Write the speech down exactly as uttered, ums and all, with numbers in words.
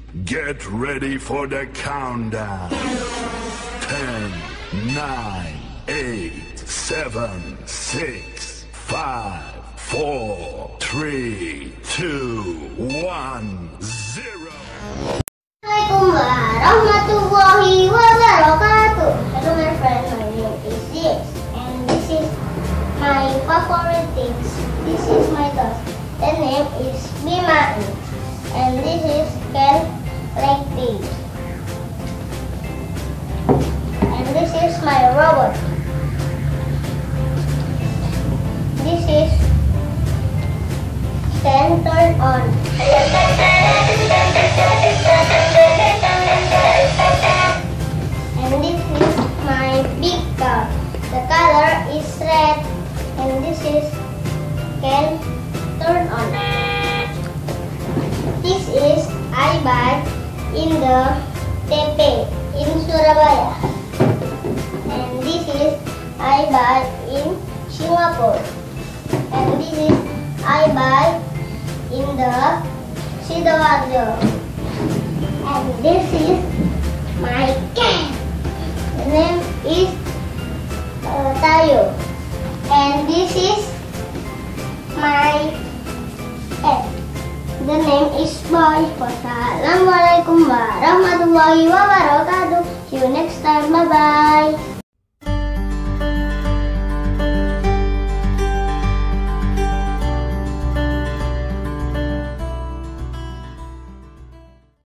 Get ready for the countdown. Ten, nine, eight, seven, six, five, four, three, two, one, zero. Assalamualaikum warahmatullahi wabarakatuh. Hello my friend, my name is Zidan, and this is my favorite things. This is my dog. The name is Bima, and this is Ken Leg Pig. And this is my robot. This is stand turn on. And this is my big car. The color is red. And this is can turn on. This is I buy in the T P in Surabaya. And this is I buy in Singapore. And this is I buy in the Sidoarjo. And this is my cat. The name is uh, Tayo. And this is my pet. The name is Boy. Wassalamualaikum warahmatullahi wabarakatuh. See you next time. Bye bye.